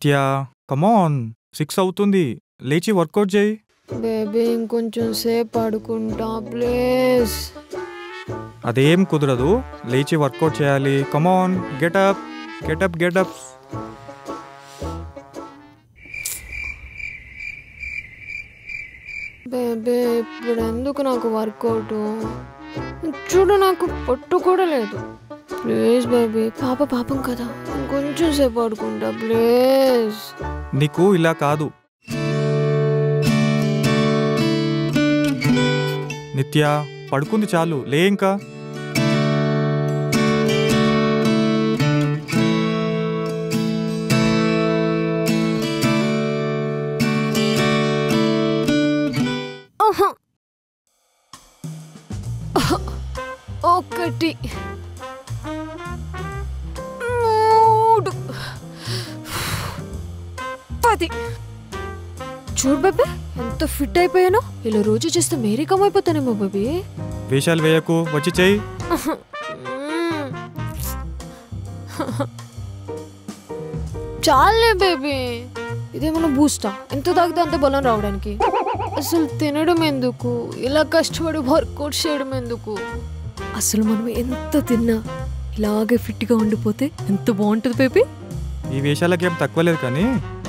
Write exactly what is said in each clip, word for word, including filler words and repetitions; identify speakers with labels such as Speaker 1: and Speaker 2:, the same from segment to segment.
Speaker 1: నిత్య కమాన్ సిక్స్ అవుతుంది, లేచి వర్కౌట్ చేయి.
Speaker 2: బేబీ ఇంకొంచెం సేపు పడుకుంటా ప్లీజ్.
Speaker 1: అదేం కుదరదు, లేచి వర్కౌట్ చేయాలి. Come on get up get up get up.
Speaker 2: Baby ఇప్పుడు ఎందుకు నాకు వర్కౌట్? చూడు నాకు పొట్టు కూడా లేదు. ప్లీజ్ బేబీ, పాప పాపం కదా, ఇంకొంచెం సేపు పడుకుంటా ప్లీజ్.
Speaker 1: నీకు ఇలా కాదు నిత్య, పడుకుంది చాలు, లే ఇంకా.
Speaker 2: ఒకటి మూడు పది. చూడు బేబీ ఎంత ఫిట్ అయిపోయానో. ఇలా రోజు చేస్తే మేరీ కమ్ అయిపోతానేమో బేబీ.
Speaker 1: వేషాలు వేయకు, వచ్చి చెయ్యి.
Speaker 2: చాలే బేబీ, ఇదేమన్నా బూస్టా? ఎంత తాగితే అంత బలం రావడానికి? అసలు తినడం ఎందుకు, ఇలా కష్టపడి వర్కౌట్ చేయడం ఎందుకు? అసలు మనం ఎంత తిన్నా ఇలాగే ఫిట్గా ఉండిపోతే ఎంత బాగుంటుంది బేబీ.
Speaker 1: ఈ వేషాలకి ఏం తక్కువ లేదు కానీ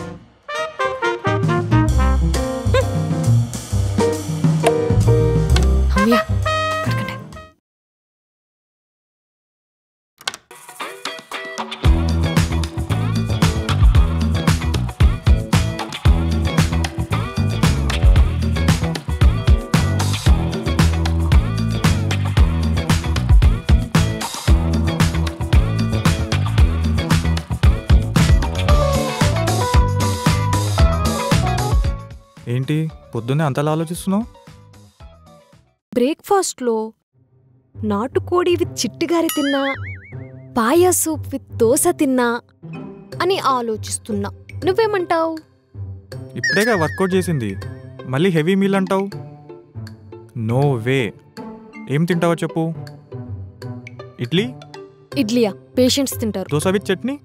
Speaker 1: ఏంటి పొద్దున్నే అంతలా ఆలోచిస్తున్నావు?
Speaker 2: బ్రేక్ఫాస్ట్లో నాటుకోడి విత్ చిట్టుగారి తిన్నా, పాయా సూప్ విత్ దోశ తిన్నా అని ఆలోచిస్తున్నా. నువ్వేమంటావు?
Speaker 1: ఇప్పుడేగా వర్కౌట్ చేసింది, మళ్ళీ హెవీ మీల్ అంటావు? No way. ఏం తింటావో చెప్పు. ఇడ్లీ?
Speaker 2: ఇడ్లీయా? పేషెంట్స్ తింటారు.
Speaker 1: దోశ విత్ చట్నీ?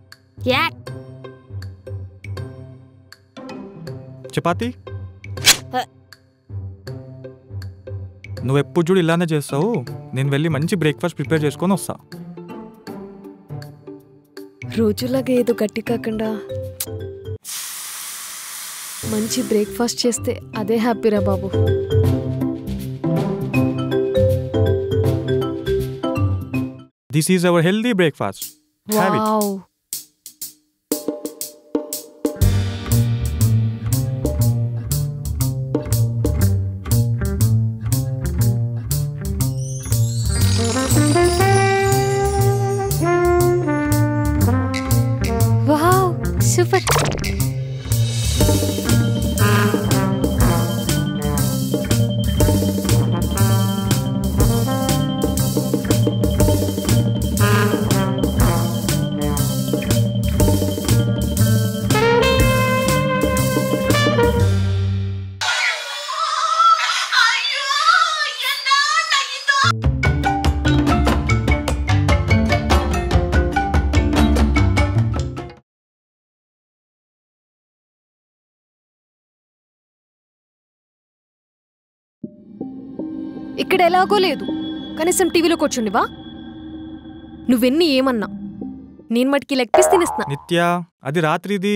Speaker 1: చపాతీ? నువ్వు ఎప్పుడు చూడు ఇలానే చేస్తావు. నేను వెళ్ళి మంచి బ్రేక్ఫాస్ట్ ప్రిపేర్ చేసుకొని వస్తా.
Speaker 2: రోజులాగా ఏదో గట్టి కాకుండా మంచి బ్రేక్ఫాస్ట్ చేస్తే అదే హ్యాపీరా బాబు.
Speaker 1: This is our healthy breakfast. Have it.
Speaker 2: Wow. Wow super. ఇక్కడ ఎలాగో లేదు, కనీసం టీవీలో కూర్చుండివా? నువ్వెన్ని ఏమన్నా నేను మటుకి లెగ్ పీస్ తినేస్తున్నా.
Speaker 1: నిత్య, అది రాత్రిది.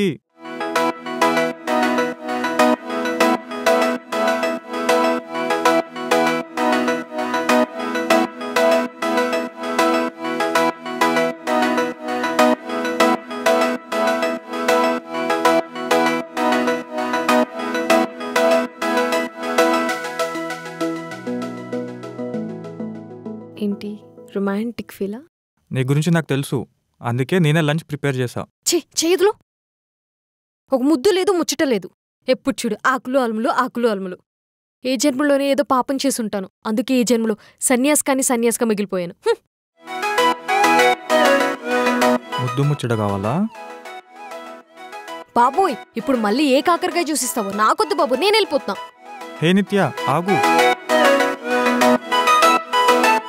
Speaker 2: ఏంటి రొమాంటిక్ ఫీలా?
Speaker 1: నీ గురించి నాకు తెలుసు, అందుకే నేనే లంచ్ ప్రిపేర్ చేశా.
Speaker 2: ఛీ చేయదులో ఒక ముద్దు లేదు, ముచ్చట లేదు. ఎప్పుడు చూడు ఆకులు అలుములు ఆకులు అలుములు. ఏ జన్మలోనే ఏదో పాపం చేసుంటాను, అందుకే ఈ జన్మలో సన్యాసికాని సన్యాసిగా మిగిలిపోయాను.
Speaker 1: ముద్దు ముచ్చట కావాలా?
Speaker 2: బాబోయ్, ఇప్పుడు మళ్ళీ ఏ కాకరకాయ చూసిస్తావో నాకొద్దు బాబు, నేను వెళ్ళిపోతున్నా.
Speaker 1: హే నిత్య ఆగు.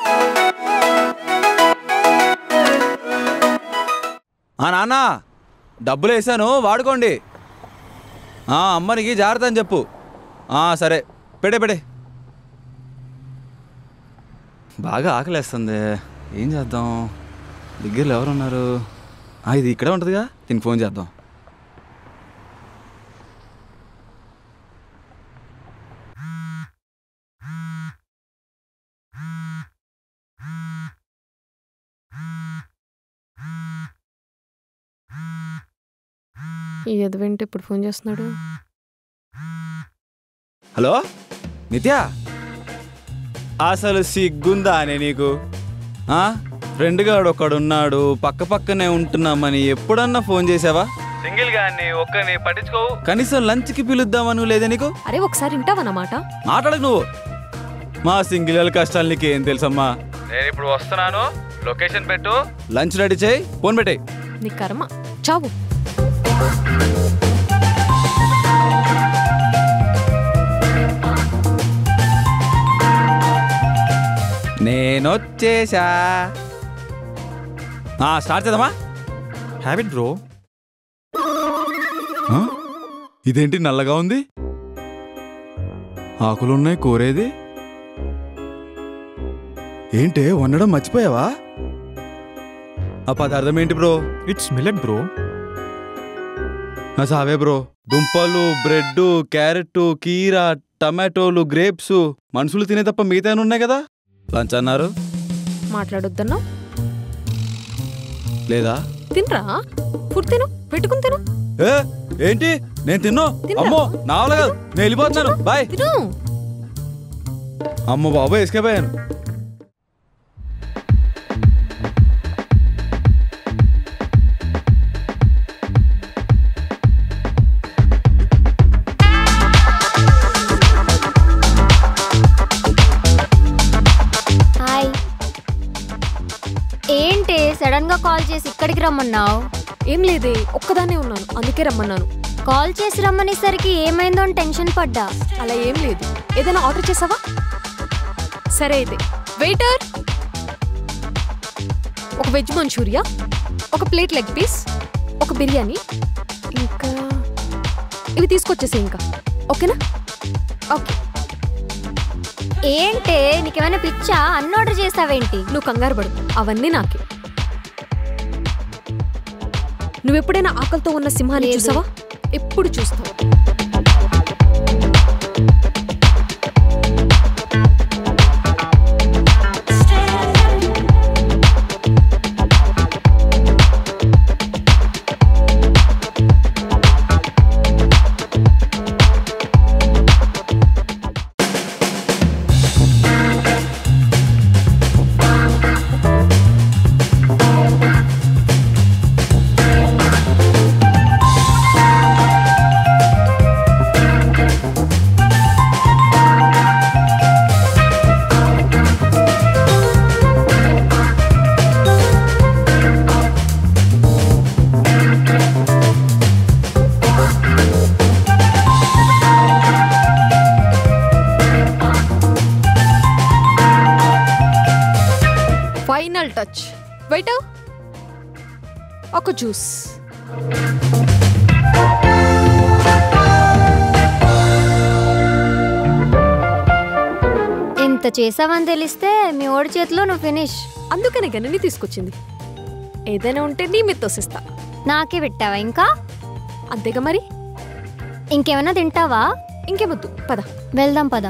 Speaker 3: ఆ నాన్న డబ్బులు వేసాను వాడుకోండి. అమ్మనికి జాగ్రత్త అని చెప్పు. సరే పెడే పెడే. బాగా ఆకలేస్తుంది, ఏం చేద్దాం? దగ్గరలో ఎవరున్నారు? ఇది ఇక్కడే ఉంటుందిగా, దీనికి ఫోన్ చేద్దాం.
Speaker 2: ఈ ఎదవేంటి ఇప్పుడు ఫోన్ చేస్తున్నాడు?
Speaker 3: హలో నిత్య, అసలు సిగ్గుందా అనే నీకు? ఫ్రెండ్ గాడు ఒకడున్నాడు, పక్క పక్కనే ఉంటున్నామని ఎప్పుడన్నా ఫోన్ చేసావా? సింగిల్ గాని ఒక్కని పట్టించుకోవు, కనీసం లంచ్కి పిలుద్దామని లేదా నీకు?
Speaker 2: అరే ఒకసారి వింటావన్నమాట.
Speaker 3: మాట్లాడకు నువ్వు. మా సింగిల్ వాళ్ళ కష్టాలు నీకేం తెలుసమ్మా? నేను ఇప్పుడు వస్తున్నాను, లొకేషన్ పెట్టు, లంచ్ రెడీ చేయి, ఫోన్ పెట్టేయి.
Speaker 2: నీ కర్మ చావు.
Speaker 3: నేనొచ్చేసా. స్టార్ట్ చేద్దామా?
Speaker 1: Habit bro.
Speaker 3: ఇదేంటి నల్లగా ఉంది? ఆకులున్నాయి, కోరేది ఏంటే? వండడం మర్చిపోయావా? ఆ పదార్థం ఏంటి బ్రో?
Speaker 1: It's millet bro.
Speaker 3: సావే బ్రో. దుంపలు, బ్రెడ్, క్యారెట్, కీరా, టమాటోలు, గ్రేప్స్ మనుషులు తినే తప్ప మిగతా ఉన్నాయి కదా. లంచ్ అన్నారు,
Speaker 2: మాట్లాడొద్దన్నా
Speaker 3: లేదా?
Speaker 2: తినరా, ఫుడ్ తిను, పెట్టుకుని తిను.
Speaker 3: ఏ ఏంటి? నేను తిన్ను. అమ్మో నా వల్ల కాదు, నేను వెళ్ళిపోతున్నాను, బాయ్. అమ్మో బాబు ఎస్కేప్ అయ్యాను.
Speaker 4: ఏంటి సడన్ గా కాల్ చేసి ఇక్కడికి రమ్మన్నావు?
Speaker 2: ఏం లేదే, ఒక్కదానే ఉన్నాను, అందుకే రమ్మన్నాను.
Speaker 4: కాల్ చేసి రమ్మనేసరికి ఏమైందో అని టెన్షన్ పడ్డా.
Speaker 2: అలా ఏం లేదు. ఏదైనా ఆర్డర్ చేసావా? సరే అయితే వెయిటర్, ఒక వెజ్ మంచూరియా, ఒక ప్లేట్ లెగ్ పీస్, ఒక బిర్యానీ, ఇంకా ఇవి తీసుకొచ్చేసే ఇంకా. ఓకేనా? ఓకే.
Speaker 4: ఏంటే నీకేమైనా పిచ్చా? అన్ని ఆర్డర్ చేస్తావేంటి?
Speaker 2: నువ్వు కంగారు పడు, అవన్నీ నాకే. నువ్వెప్పుడైనా ఆకలితో ఉన్న సింహాన్ని చూసావా? ఎప్పుడు చూస్తావు. Final touch. వెయిటర్, ఒక జ్యూస్.
Speaker 4: ఇంత చేసావని తెలిస్తే మీ ఓడి చేతిలో నువ్వు ఫినిష్.
Speaker 2: అందుకనే గనని తీసుకొచ్చింది. ఏదైనా ఉంటే నీ మీద తోసిస్తా.
Speaker 4: నాకే పెట్టావా ఇంకా?
Speaker 2: అంతేగా మరి.
Speaker 4: ఇంకేమైనా తింటావా?
Speaker 2: ఇంకేమొద్దు, పద
Speaker 4: వెళ్దాం పద.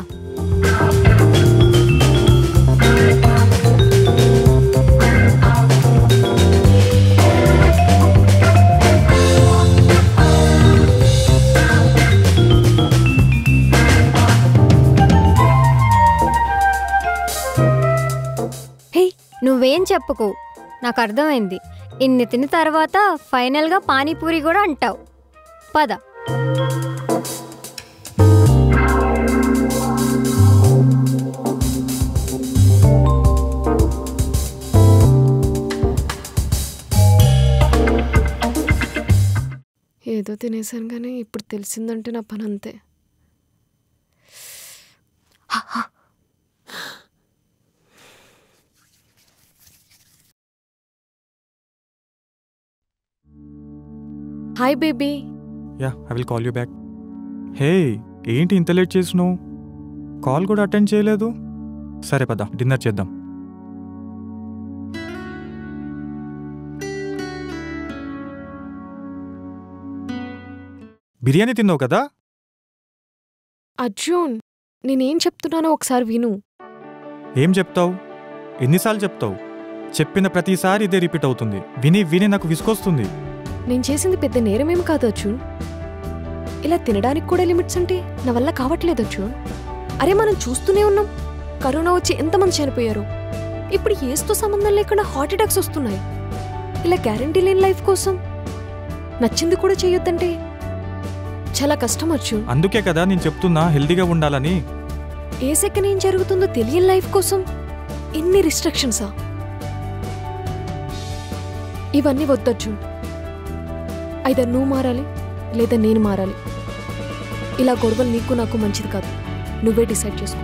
Speaker 4: నువ్వేం చెప్పుకో, నాకు అర్థమైంది. ఇన్ని తిన్న తర్వాత ఫైనల్గా పానీపూరి కూడా అంటావు. పద.
Speaker 2: ఏదో తినేసాను కానీ ఇప్పుడు తెలిసిందంటే నా పని అంతే. Hi baby.
Speaker 1: Yeah I will call you back. Hey ఏంటి ఇంత లేట్ చేసినావు? కాల్ కూడా అటెండ్ చేయలేదు. సరే పద డిన్నర్ చేద్దాం. బిర్యానీ తిన్నావు కదా?
Speaker 2: అర్జున్, నేనేం చెప్తున్నానో ఒకసారి విను.
Speaker 1: ఏం చెప్తావు? ఎన్నిసార్లు చెప్తావు? చెప్పిన ప్రతిసారి ఇదే రిపీట్ అవుతుంది. విని విని నాకు విసుకొస్తుంది.
Speaker 2: నేను చేసింది పెద్ద నేరమేం కాదు అర్జున్. ఇలా తినడానికి కూడా లిమిట్స్ అంటే నా వల్ల కావట్లేదు అర్జున్. అరే మనం చూస్తూనే ఉన్నాం, కరోనా వచ్చి ఎంతమంది చనిపోయారు. ఇప్పుడు ఏస్తో సంబంధం లేకుండా హార్ట్ అటాక్స్ వస్తున్నాయి. ఇలా గ్యారంటీ లేని లైఫ్ కోసం నచ్చింది కూడా చేయొద్దంటే చాలా కష్టం అర్జున్.
Speaker 1: అందుకే కదా నేను చెప్తున్నా హెల్దీగా ఉండాలని.
Speaker 2: ఏ సెకండ్ ఏం జరుగుతుందో తెలియని లైఫ్ కోసం ఎన్ని రిస్ట్రిక్షన్సా? ఇవన్నీ వద్దొచ్చు. అయితే నువ్వు మారాలి లేదా నేను మారాలి. ఇలా గొడవలు నీకు నాకు మంచిది కాదు. నువ్వే డిసైడ్ చేసుకో.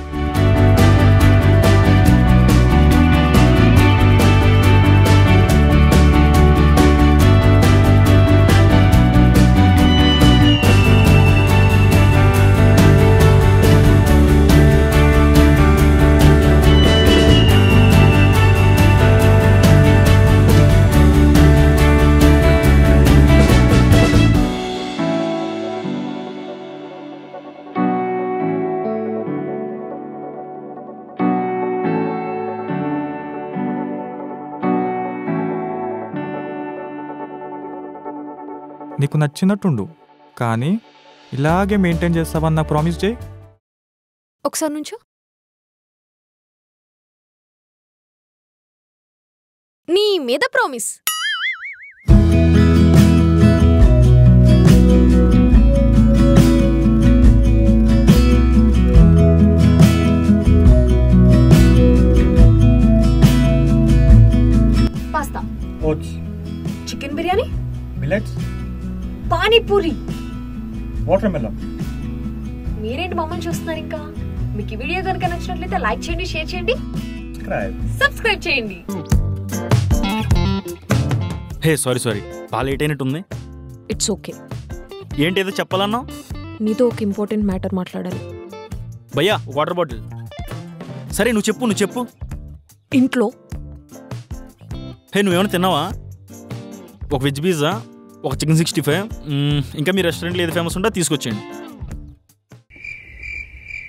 Speaker 1: నీకు నచ్చినట్టుండు, కానీ ఇలాగే మెయింటైన్ చేస్తావని నాకు ప్రామిస్ చేయి.
Speaker 2: ఒకసారి నుంచో. నీ మీద promise. Pasta,
Speaker 1: oats,
Speaker 2: chicken biryani,
Speaker 1: millets,
Speaker 2: panipuri,
Speaker 1: watermelon.
Speaker 2: మీరేంటి మమ్మల్ని చూస్తున్నారు? ఇంకా మీకు ఈ వీడియో కనుక నచ్చినట్లయితే లైక్ చేయండి, షేర్ చేయండి, సబ్స్క్రైబ్ చేయండి.
Speaker 5: హే సారీ సారీ బాగా లేట్ అయినట్టుంది.
Speaker 2: It's okay.
Speaker 5: ఏంటి ఏదో చెప్పాలన్నావు?
Speaker 2: నీతో ఒక ఇంపార్టెంట్ మ్యాటర్ మాట్లాడాలి.
Speaker 5: భయ్యా వాటర్ బాటిల్. సరే నువ్వు చెప్పు నువ్వు చెప్పు.
Speaker 2: ఇంట్లో
Speaker 5: హే నువ్వేమైనా తిన్నావా? ఒక వెజ్ పిజ్జా, ఒక చికెన్ సిక్స్టీ ఫైవ్, ఇంకా మీ రెస్టారెంట్లో ఏది ఫేమస్ ఉంటే తీసుకొచ్చేయండి.